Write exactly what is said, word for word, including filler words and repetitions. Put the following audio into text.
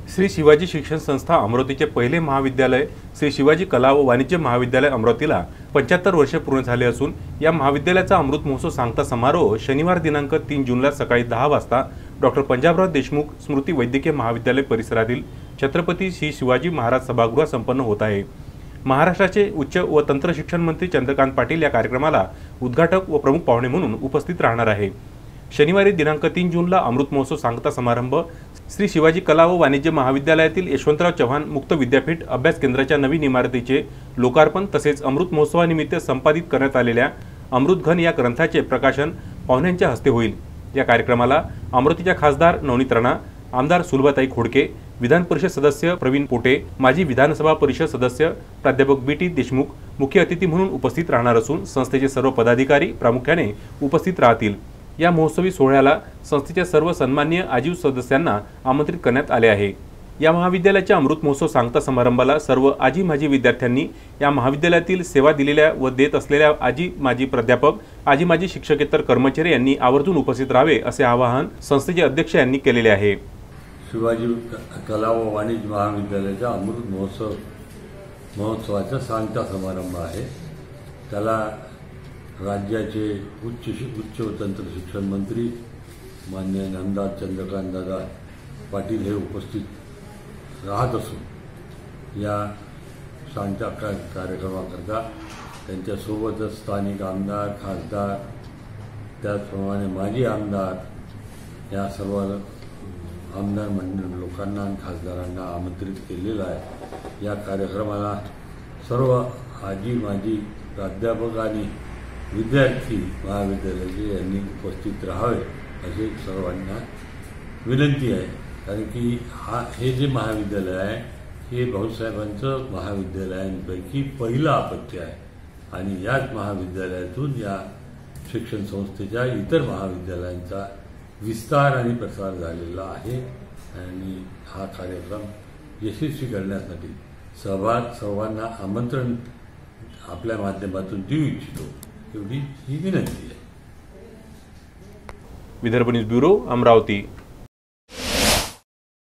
श्री शिवाजी शिक्षण संस्था अमरावतीचे पहिले महाविद्यालय श्री शिवाजी कला व वाणिज्य महाविद्यालय अमरावतीला पंच्याहत्तर वर्षे पूर्ण झाले असून या महाविद्यालयाचा अमृत महोत्सव सांगता समारोह शनिवार दिनांक तीन जूनला सकाळी दहा वाजता डॉक्टर पंजाबराव देशमुख स्मृती वैद्यकीय महाविद्यालय परिसरातील छत्रपती श्री शिवाजी महाराज सभागृहात संपन्न होत आहे। महाराष्ट्राचे उच्च व तंत्र शिक्षण मंत्री चंद्रकांत पाटील या कार्यक्रमाला उद्घाटक व प्रमुख पाहुणे म्हणून उपस्थित राहणार आहे। शनिवारी दिनांक तीन जूनला अमृत महोत्सव सांगता समारंभ श्री शिवाजी कला व वाणिज्य महाविद्यालयातील यशवंतराव चव्हाण मुक्त विद्यापीठ अभ्यास केंद्राच्या नवीन इमारतीचे लोकार्पण तसेच अमृत महोत्सवानिमित्त संपादित करण्यात आलेल्या अमृतघन या ग्रंथाचे प्रकाशन पाहुण्यांच्या हस्ते होईल। या कार्यक्रमाला अमरावतीच्या खासदार नवनीत राणा, आमदार सुलभाताई खोडके, विधान परिषद सदस्य प्रवीण पोटे, माजी विधानसभा परिषद सदस्य प्राध्यापक बी टी देशमुख मुख्य अतिथी म्हणून उपस्थित राहणार असून संस्थेचे सर्व पदाधिकारी प्रामुख्याने उपस्थित राहतील। या महोत्सवी सोहळ्याला संस्थेच्या सर्व सन्माननीय आजीव सदस्यांना आमंत्रित करण्यात आले आहे। या महाविद्यालयाच्या अमृत महोत्सव सांगता समारंभाला सर्व आजी माजी विद्यार्थ्यांनी या महाविद्यालयातील सेवा दिलेल्या व देत असलेल्या आजी माजी प्राध्यापक, आजी माजी शिक्षकेतर कर्मचारी यांनी आवर्जून उपस्थित राहावे असे आवाहन संस्थेचे अध्यक्ष यांनी केलेले आहे। शिवाजी कला व वाणिज्य महाविद्यालयाचा अमृत महोत्सव महोत्सवाचा सांगता समारंभ आहे। त्याला राज्याचे उच्च उच्च व तंत्र शिक्षण मंत्री माननीय नामदार चंद्रकांत दादा पाटील हे उपस्थित राहत असून या सांगता कार्यक्रमाकरता त्यांच्यासोबतच स्थानिक आमदार, खासदार, त्याचप्रमाणे माजी आमदार या सर्व आमदार मंडळ लोकांना आणि खासदारांना आमंत्रित केलेलं आहे। या कार्यक्रमाला सर्व आजी माजी प्राध्यापक आणि विद्यार्थी महाविद्यालयाचे यांनी उपस्थित राहावे असे सर्वांना विनंती आहे। कारण की हा हे जे महाविद्यालय आहे हे भाऊसाहेबांचं महाविद्यालयांपैकी पहिलं अपत्य आहे आणि याच महाविद्यालयातून या शिक्षण संस्थेच्या इतर महाविद्यालयांचा विस्तार आणि प्रसार झालेला आहे आणि हा कार्यक्रम यशस्वी करण्यासाठी सहभाग सर्वांना आमंत्रण आपल्या माध्यमातून देऊ इच्छितो एवढी ही विनंती आहे। Vidarbha news bureau, Amravati.